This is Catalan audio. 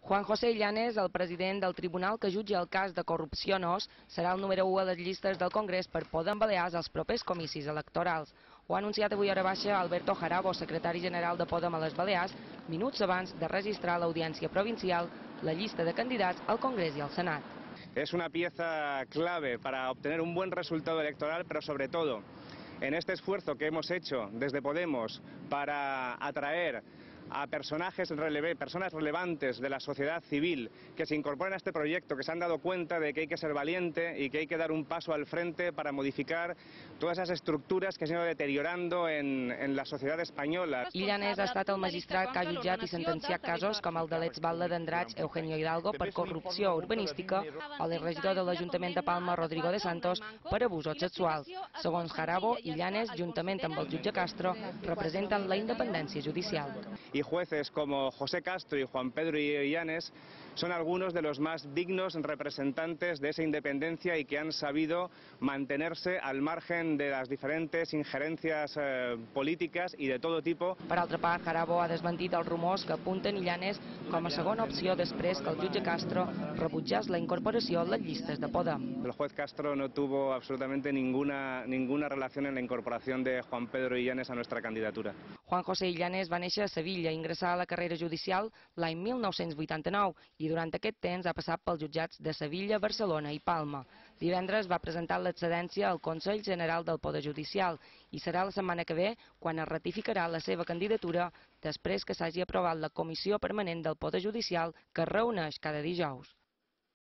Juan José Illanes, el president del tribunal que jutja el cas de corrupció NOS, serà el número 1 a les llistes del Congrés per Podem Balears als propers comicis electorals. Ho ha anunciat avui a hora baixa Alberto Jarabo, secretari general de Podem a les Balears, minuts abans de registrar l'audiència provincial la llista de candidats al Congrés i al Senat. Es una pieza clave para obtener un buen resultado electoral, pero sobre todo en este esfuerzo que hemos hecho desde Podemos para atraer a personas relevantes de la sociedad civil que se incorporen a este proyecto, que se han dado cuenta de que hay que ser valiente y que hay que dar un paso al frente para modificar todas esas estructuras que se han ido deteriorando en la sociedad espanyola. Illanes ha estat el magistrat que ha jutjat i sentenciat casos com el de l'exbatlle d'Andratx, Eugenio Hidalgo, per corrupció urbanística, o l'exregidor de l'Ajuntament de Palma, Rodrigo de Santos, per abusos sexuals. Segons Jarabo, Illanes, juntament amb el jutge Castro, representen la independència judicial. Y jueces como José Castro y Juan Pedro Illanes son algunos de los más dignos representantes de esa independencia y que han sabido mantenerse al margen de las diferentes injerencias políticas y de todo tipo. Per altra part, Jarabo ha desmentit els rumors que apunten Illanes com a segona opció després que el jutge Castro rebutjés la incorporació a les llistes de Podem. El juez Castro no tuvo absolutamente ninguna relación en la incorporación de Juan Pedro Illanes a nuestra candidatura. Juan José Illanes va néixer a Sevilla i ingressar a la carrera judicial l'any 1989 i durant aquest temps ha passat pels jutjats de Sevilla, Barcelona i Palma. Divendres va presentar l'excedència al Consell General del Poder Judicial i serà la setmana que ve quan es ratificarà la seva candidatura després que s'hagi aprovat la Comissió Permanent del Poder Judicial que es reuneix cada dijous.